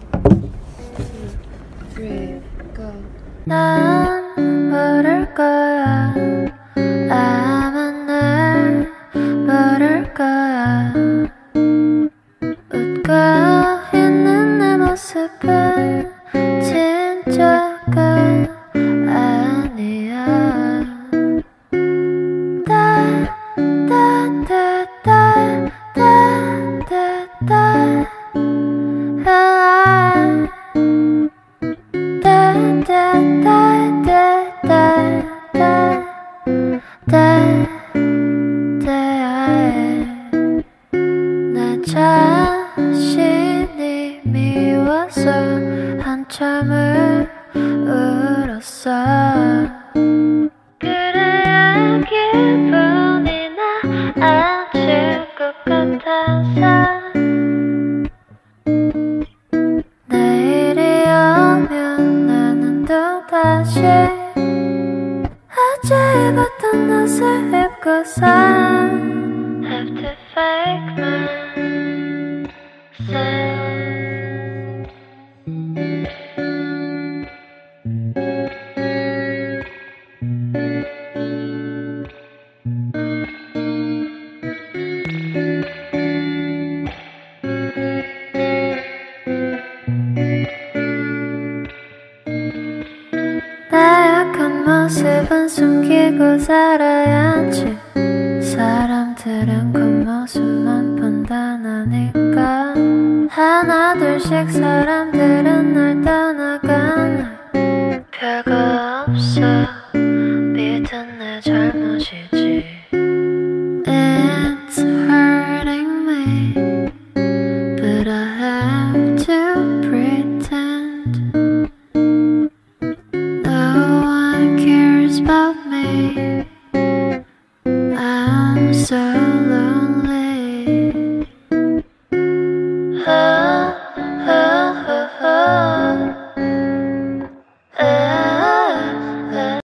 3, go. 난 모를 거야. 아마 날 모를 거야. 웃고 있는 내 모습은 진짜가 아니야. 나 자신이 미워서 한참을 울었어. 그래야 기분이 나아질 것 같아서 내일이 오면 나는 또다시 어제 입었던 옷을 입고서 Have to fake myself. 나약한 모습은 숨기고 살아야지. 사람들은 겉모습만 판단하니까 하나 둘씩 사람들은 날 떠나가네. 별거 없어 믿은 내 잘못이지. It's hurting me but I have to pretend no one cares about me. I'm so